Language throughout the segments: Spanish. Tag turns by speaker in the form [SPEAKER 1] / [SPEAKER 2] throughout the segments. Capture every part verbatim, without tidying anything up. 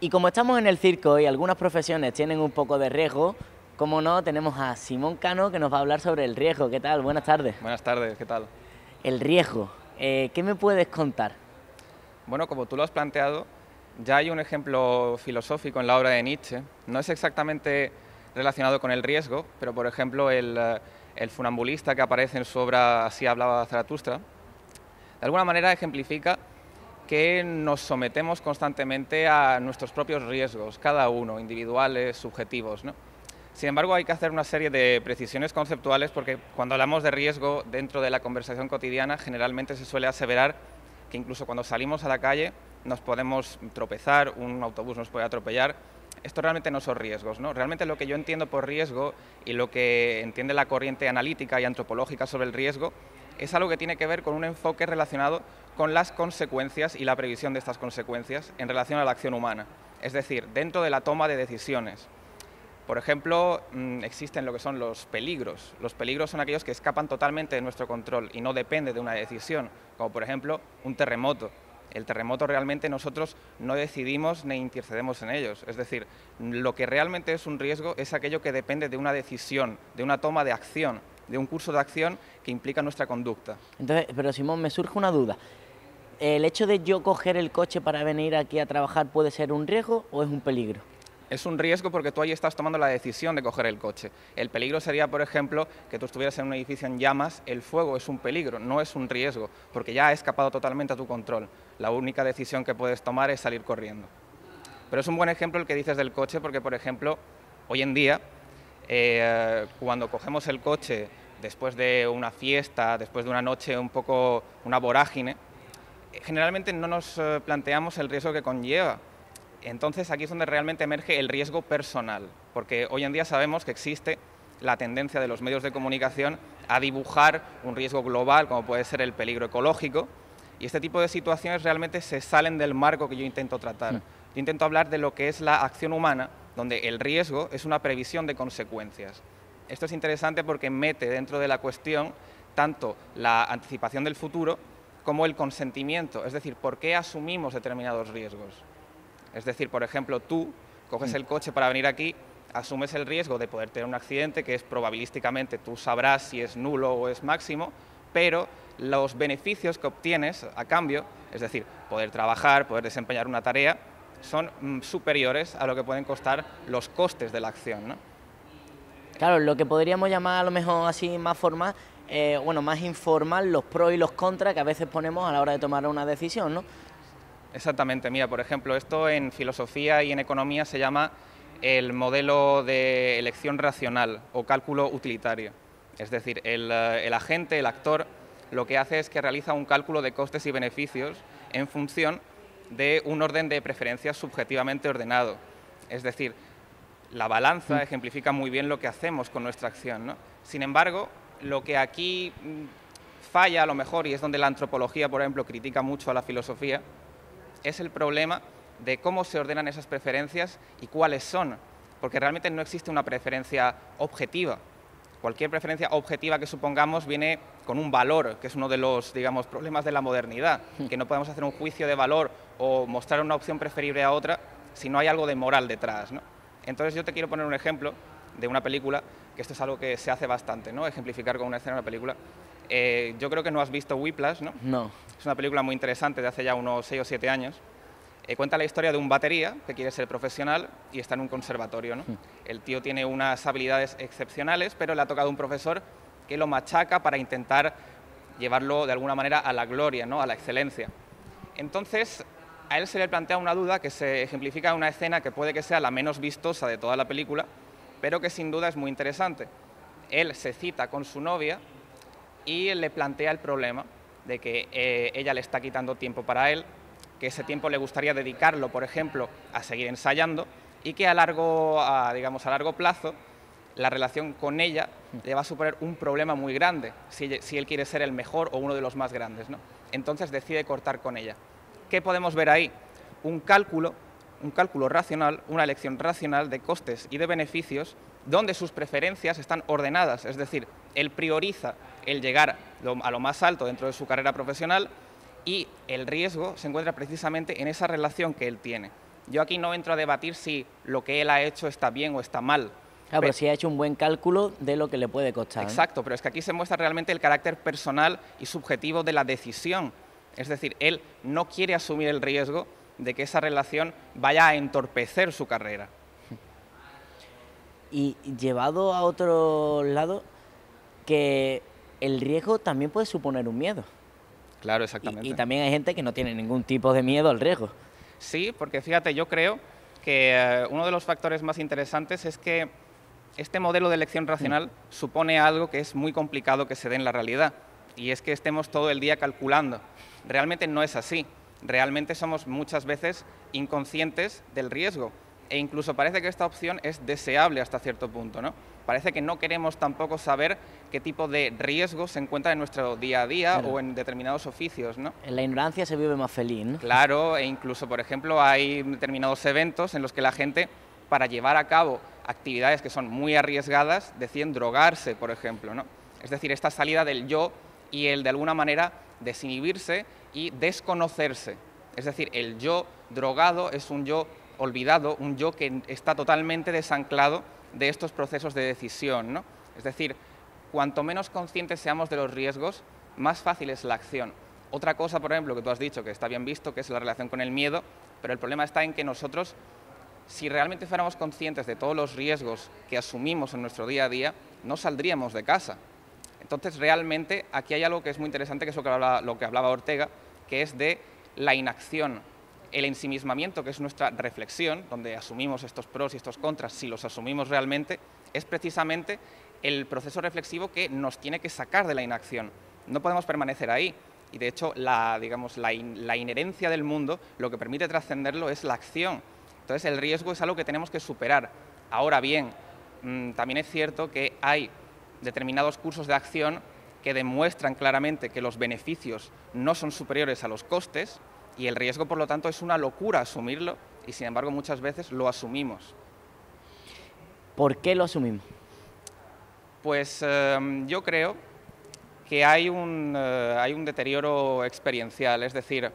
[SPEAKER 1] Y como estamos en el circo y algunas profesiones tienen un poco de riesgo, como no, tenemos a Simón Cano que nos va a hablar sobre el riesgo. ¿Qué tal? Buenas tardes.
[SPEAKER 2] Buenas tardes, ¿qué tal?
[SPEAKER 1] El riesgo, eh, ¿qué me puedes contar?
[SPEAKER 2] Bueno, como tú lo has planteado, ya hay un ejemplo filosófico en la obra de Nietzsche. No es exactamente relacionado con el riesgo, pero por ejemplo el, eh, el funambulista que aparece en su obra Así hablaba Zaratustra, de alguna manera ejemplifica que nos sometemos constantemente a nuestros propios riesgos, cada uno, individuales, subjetivos, ¿no? Sin embargo, hay que hacer una serie de precisiones conceptuales porque cuando hablamos de riesgo dentro de la conversación cotidiana, generalmente se suele aseverar que incluso cuando salimos a la calle nos podemos tropezar, un autobús nos puede atropellar. Esto realmente no son riesgos, ¿no? Realmente lo que yo entiendo por riesgo y lo que entiende la corriente analítica y antropológica sobre el riesgo es algo que tiene que ver con un enfoque relacionado con las consecuencias y la previsión de estas consecuencias en relación a la acción humana, es decir, dentro de la toma de decisiones. Por ejemplo, existen lo que son los peligros. Los peligros son aquellos que escapan totalmente de nuestro control y no depende de una decisión, como por ejemplo un terremoto. El terremoto realmente nosotros no decidimos ni intercedemos en ellos. Es decir, lo que realmente es un riesgo es aquello que depende de una decisión, de una toma de acción, de un curso de acción que implica nuestra conducta.
[SPEAKER 1] Entonces, pero Simón, me surge una duda. ¿El hecho de yo coger el coche para venir aquí a trabajar puede ser un riesgo o es un peligro?
[SPEAKER 2] Es un riesgo porque tú ahí estás tomando la decisión de coger el coche. El peligro sería, por ejemplo, que tú estuvieras en un edificio en llamas. El fuego es un peligro, no es un riesgo, porque ya ha escapado totalmente a tu control. La única decisión que puedes tomar es salir corriendo. Pero es un buen ejemplo el que dices del coche porque, por ejemplo, hoy en día, eh, cuando cogemos el coche después de una fiesta, después de una noche un poco, una vorágine, generalmente no nos planteamos el riesgo que conlleva. Entonces aquí es donde realmente emerge el riesgo personal, porque hoy en día sabemos que existe la tendencia de los medios de comunicación a dibujar un riesgo global, como puede ser el peligro ecológico, y este tipo de situaciones realmente se salen del marco que yo intento tratar. Yo intento hablar de lo que es la acción humana, donde el riesgo es una previsión de consecuencias. Esto es interesante porque mete dentro de la cuestión tanto la anticipación del futuro como el consentimiento, es decir, por qué asumimos determinados riesgos. Es decir, por ejemplo, tú coges el coche para venir aquí, asumes el riesgo de poder tener un accidente, que es probabilísticamente, tú sabrás si es nulo o es máximo, pero los beneficios que obtienes a cambio, es decir, poder trabajar, poder desempeñar una tarea, son mm, superiores a lo que pueden costar los costes de la acción, ¿no?
[SPEAKER 1] Claro, lo que podríamos llamar a lo mejor así más formal, eh, bueno, más informal, los pros y los contras que a veces ponemos a la hora de tomar una decisión, ¿no?
[SPEAKER 2] Exactamente, mira, por ejemplo, esto en filosofía y en economía se llama el modelo de elección racional o cálculo utilitario. Es decir, el, el agente, el actor, lo que hace es que realiza un cálculo de costes y beneficios en función de un orden de preferencias subjetivamente ordenado. Es decir, la balanza ejemplifica muy bien lo que hacemos con nuestra acción, ¿no? Sin embargo, lo que aquí falla a lo mejor, y es donde la antropología, por ejemplo, critica mucho a la filosofía, es el problema de cómo se ordenan esas preferencias y cuáles son, porque realmente no existe una preferencia objetiva. Cualquier preferencia objetiva que supongamos viene con un valor, que es uno de los, digamos, problemas de la modernidad, que no podemos hacer un juicio de valor o mostrar una opción preferible a otra si no hay algo de moral detrás, ¿no? Entonces yo te quiero poner un ejemplo de una película, que esto es algo que se hace bastante, ¿no? Ejemplificar con una escena de una película. Eh, yo creo que no has visto Whiplash, ¿no?
[SPEAKER 1] No.
[SPEAKER 2] Es una película muy interesante de hace ya unos seis o siete años. Eh, cuenta la historia de un batería que quiere ser profesional y está en un conservatorio, ¿no? El tío tiene unas habilidades excepcionales, pero le ha tocado un profesor que lo machaca para intentar llevarlo de alguna manera a la gloria, ¿no? A la excelencia. Entonces, a él se le plantea una duda que se ejemplifica en una escena que puede que sea la menos vistosa de toda la película, pero que sin duda es muy interesante. Él se cita con su novia y le plantea el problema de que eh, ella le está quitando tiempo para él, que ese tiempo le gustaría dedicarlo, por ejemplo, a seguir ensayando y que a largo, a, digamos, a largo plazo la relación con ella le va a suponer un problema muy grande si, si él quiere ser el mejor o uno de los más grandes, ¿no? Entonces decide cortar con ella. ¿Qué podemos ver ahí? Un cálculo, un cálculo racional, una elección racional de costes y de beneficios donde sus preferencias están ordenadas, es decir, él prioriza el llegar a lo más alto dentro de su carrera profesional y el riesgo se encuentra precisamente en esa relación que él tiene. Yo aquí no entro a debatir si lo que él ha hecho está bien o está mal.
[SPEAKER 1] Claro, pero sí ha hecho un buen cálculo de lo que le puede costar, ¿no?
[SPEAKER 2] Exacto, pero es que aquí se muestra realmente el carácter personal y subjetivo de la decisión. Es decir, él no quiere asumir el riesgo de que esa relación vaya a entorpecer su carrera.
[SPEAKER 1] Y llevado a otro lado, que el riesgo también puede suponer un miedo.
[SPEAKER 2] Claro, exactamente.
[SPEAKER 1] Y, y también hay gente que no tiene ningún tipo de miedo al riesgo.
[SPEAKER 2] Sí, porque fíjate, yo creo que eh, uno de los factores más interesantes es que este modelo de elección racional mm. supone algo que es muy complicado que se dé en la realidad, y es que estemos todo el día calculando. Realmente no es así. Realmente somos muchas veces inconscientes del riesgo, e incluso parece que esta opción es deseable hasta cierto punto, ¿no? Parece que no queremos tampoco saber qué tipo de riesgo se encuentra en nuestro día a día, claro, o en determinados oficios, ¿no?
[SPEAKER 1] En la ignorancia se vive más feliz, ¿no?
[SPEAKER 2] Claro, e incluso, por ejemplo, hay determinados eventos en los que la gente, para llevar a cabo actividades que son muy arriesgadas, deciden drogarse, por ejemplo, ¿no? Es decir, esta salida del yo y el, de alguna manera, desinhibirse y desconocerse. Es decir, el yo drogado es un yo olvidado, un yo que está totalmente desanclado de estos procesos de decisión, ¿no? Es decir, cuanto menos conscientes seamos de los riesgos, más fácil es la acción. Otra cosa, por ejemplo, que tú has dicho, que está bien visto, que es la relación con el miedo, pero el problema está en que nosotros, si realmente fuéramos conscientes de todos los riesgos que asumimos en nuestro día a día, no saldríamos de casa. Entonces, realmente, aquí hay algo que es muy interesante, que es lo que hablaba, lo que hablaba Ortega, que es de la inacción. El ensimismamiento, que es nuestra reflexión, donde asumimos estos pros y estos contras, si los asumimos realmente, es precisamente el proceso reflexivo que nos tiene que sacar de la inacción. No podemos permanecer ahí. Y de hecho, la, digamos, la, in, la inherencia del mundo, lo que permite trascenderlo es la acción. Entonces, el riesgo es algo que tenemos que superar. Ahora bien, mmm, también es cierto que hay determinados cursos de acción que demuestran claramente que los beneficios no son superiores a los costes, y el riesgo, por lo tanto, es una locura asumirlo, y sin embargo muchas veces lo asumimos.
[SPEAKER 1] ¿Por qué lo asumimos?
[SPEAKER 2] Pues eh, yo creo que hay un, eh, hay un deterioro experiencial, es decir,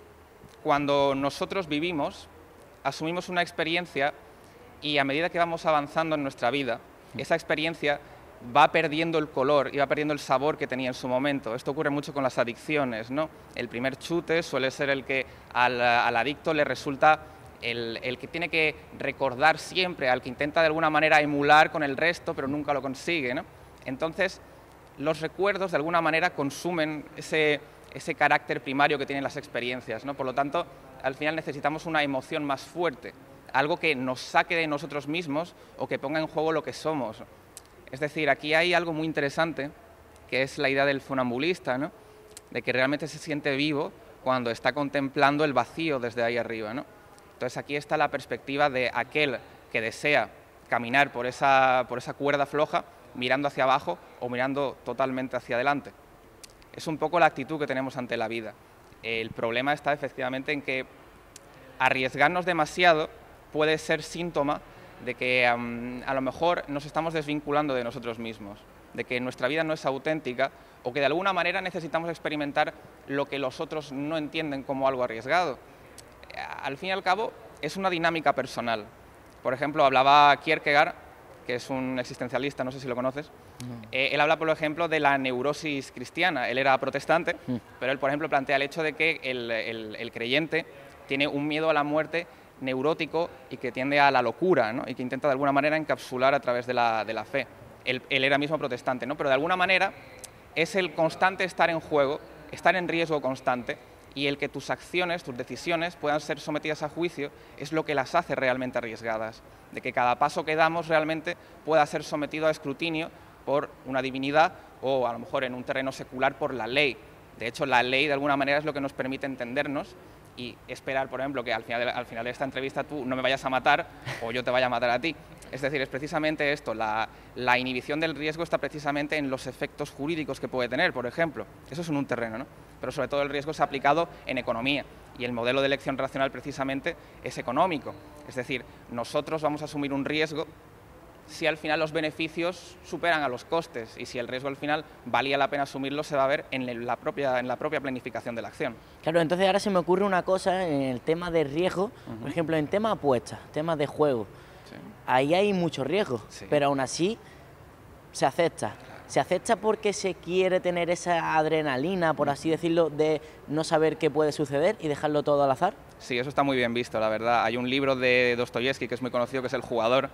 [SPEAKER 2] cuando nosotros vivimos, asumimos una experiencia y a medida que vamos avanzando en nuestra vida, esa experiencia va perdiendo el color y va perdiendo el sabor que tenía en su momento. Esto ocurre mucho con las adicciones, ¿no? El primer chute suele ser el que al, al adicto le resulta el, el que tiene que recordar siempre, al que intenta de alguna manera emular con el resto, pero nunca lo consigue, ¿no? Entonces, los recuerdos de alguna manera consumen ese, ese carácter primario que tienen las experiencias, ¿no? Por lo tanto, al final necesitamos una emoción más fuerte, algo que nos saque de nosotros mismos o que ponga en juego lo que somos. Es decir, aquí hay algo muy interesante, que es la idea del funambulista, ¿no? De que realmente se siente vivo cuando está contemplando el vacío desde ahí arriba, ¿no? Entonces aquí está la perspectiva de aquel que desea caminar por esa, por esa cuerda floja, mirando hacia abajo o mirando totalmente hacia adelante. Es un poco la actitud que tenemos ante la vida. El problema está efectivamente en que arriesgarnos demasiado puede ser síntoma de que um, a lo mejor nos estamos desvinculando de nosotros mismos, de que nuestra vida no es auténtica o que de alguna manera necesitamos experimentar lo que los otros no entienden como algo arriesgado. Al fin y al cabo, es una dinámica personal. Por ejemplo, hablaba Kierkegaard, que es un existencialista, no sé si lo conoces. No. Eh, él habla, por ejemplo, de la neurosis cristiana. Él era protestante, mm. pero él, por ejemplo, plantea el hecho de que el, el, el creyente tiene un miedo a la muerte neurótico y que tiende a la locura, ¿no? Y que intenta de alguna manera encapsular a través de la, de la fe. Él, él era mismo protestante, ¿no? Pero de alguna manera es el constante estar en juego, estar en riesgo constante, y el que tus acciones, tus decisiones puedan ser sometidas a juicio es lo que las hace realmente arriesgadas, de que cada paso que damos realmente pueda ser sometido a escrutinio por una divinidad o a lo mejor en un terreno secular por la ley. De hecho, la ley de alguna manera es lo que nos permite entendernos y esperar, por ejemplo, que al final, de, al final de esta entrevista tú no me vayas a matar o yo te vaya a matar a ti. Es decir, es precisamente esto, la, la inhibición del riesgo está precisamente en los efectos jurídicos que puede tener, por ejemplo. Eso es en un terreno, ¿no? Pero sobre todo el riesgo es aplicado en economía y el modelo de elección racional precisamente es económico. Es decir, nosotros vamos a asumir un riesgo si al final los beneficios superan a los costes y si el riesgo al final valía la pena asumirlo, se va a ver en la propia, en la propia planificación de la acción.
[SPEAKER 1] Claro, entonces ahora se me ocurre una cosa en el tema de riesgo, uh-huh. por ejemplo, en tema apuestas, temas de juego, sí. ahí hay mucho riesgo, sí. pero aún así se acepta. Claro. Se acepta porque se quiere tener esa adrenalina, por así decirlo, de no saber qué puede suceder y dejarlo todo al azar.
[SPEAKER 2] Sí, eso está muy bien visto, la verdad. Hay un libro de Dostoyevsky que es muy conocido, que es El jugador,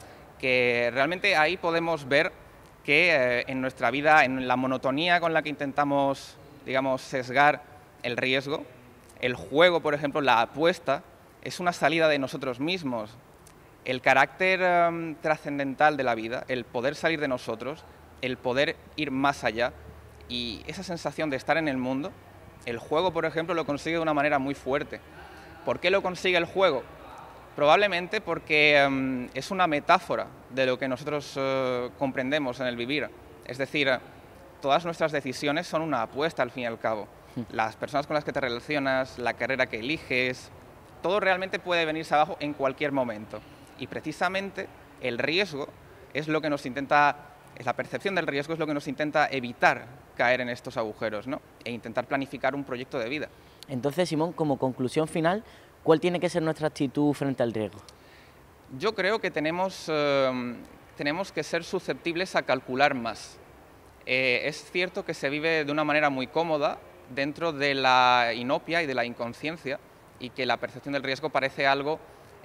[SPEAKER 2] que realmente ahí podemos ver que eh, en nuestra vida, en la monotonía con la que intentamos, digamos, sesgar el riesgo, el juego, por ejemplo, la apuesta, es una salida de nosotros mismos. El carácter um, trascendental de la vida, el poder salir de nosotros, el poder ir más allá y esa sensación de estar en el mundo, el juego, por ejemplo, lo consigue de una manera muy fuerte. ¿Por qué lo consigue el juego? Probablemente porque um, es una metáfora de lo que nosotros uh, comprendemos en el vivir. Es decir, todas nuestras decisiones son una apuesta al fin y al cabo. Las personas con las que te relacionas, la carrera que eliges, todo realmente puede venirse abajo en cualquier momento. Y precisamente el riesgo es lo que nos intenta, es la percepción del riesgo es lo que nos intenta evitar caer en estos agujeros, ¿no? E intentar planificar un proyecto de vida.
[SPEAKER 1] Entonces, Simón, como conclusión final, ¿cuál tiene que ser nuestra actitud frente al riesgo?
[SPEAKER 2] Yo creo que tenemos, eh, tenemos que ser susceptibles a calcular más. Eh, es cierto que se vive de una manera muy cómoda dentro de la inopia y de la inconsciencia y que la percepción del riesgo parece algo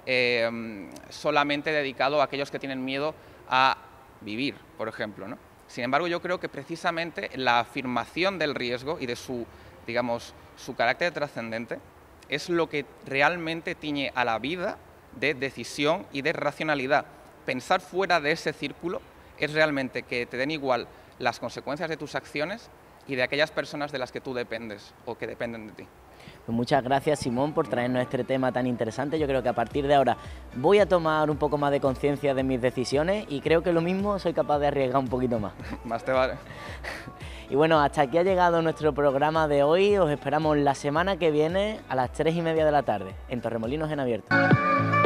[SPEAKER 2] eh, solamente dedicado a aquellos que tienen miedo a vivir, por ejemplo, ¿no? Sin embargo, yo creo que precisamente la afirmación del riesgo y de su, digamos, su carácter trascendente es lo que realmente tiñe a la vida de decisión y de racionalidad. Pensar fuera de ese círculo es realmente que te den igual las consecuencias de tus acciones y de aquellas personas de las que tú dependes o que dependen de ti.
[SPEAKER 1] Pues muchas gracias, Simón, por traernos este tema tan interesante. Yo creo que a partir de ahora voy a tomar un poco más de conciencia de mis decisiones y creo que lo mismo soy capaz de arriesgar un poquito más.
[SPEAKER 2] Más te vale.
[SPEAKER 1] Y bueno, hasta aquí ha llegado nuestro programa de hoy. Os esperamos la semana que viene a las tres y media de la tarde en Torremolinos en Abierto.